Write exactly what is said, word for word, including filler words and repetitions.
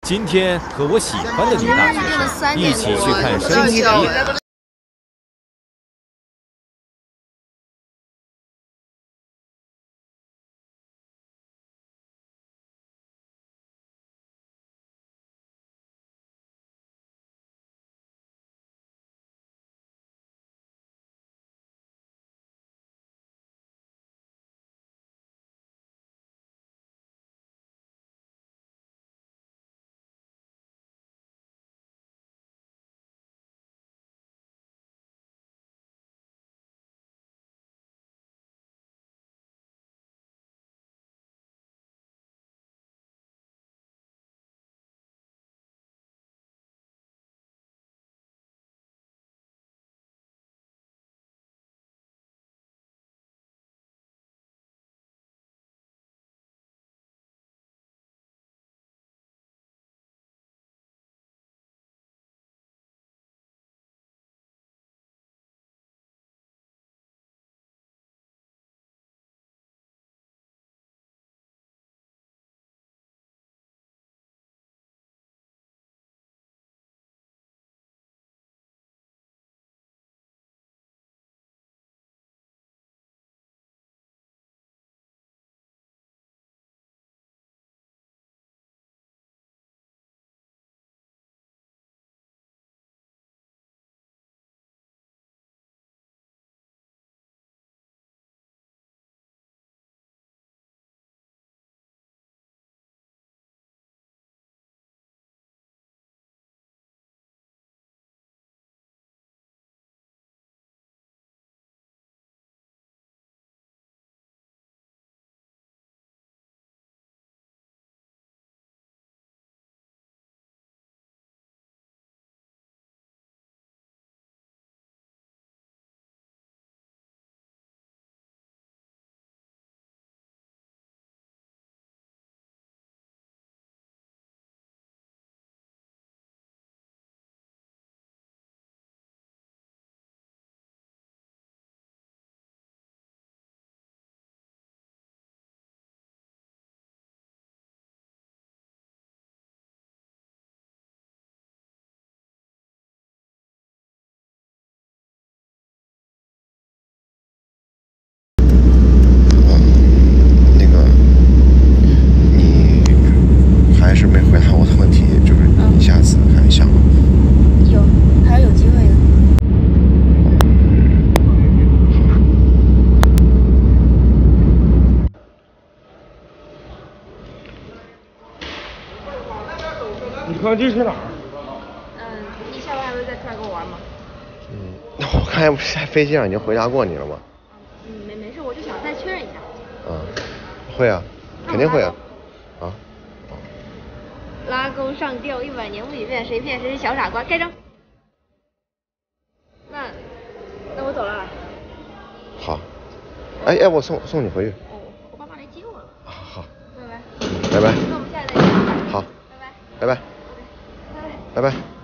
今天和我喜欢的女大学生一起去看升旗典。 你看这是哪儿？ 嗯，你下午还会再出来跟我玩吗？ 嗯，那我刚才不是在飞机上已经回答过你了吗？ 嗯，没没事，我就想再确认一下。 嗯，会啊，肯定会啊。啊。 拉钩上吊，一百年不许变，谁骗谁是小傻瓜。盖章。那，那我走了。 好。哎哎，我送送你回去。 哦，我爸妈来接我了。 好好。 拜拜。 拜拜。 那我们下次再见。 好。 拜拜。 拜拜。 拜拜。 拜拜。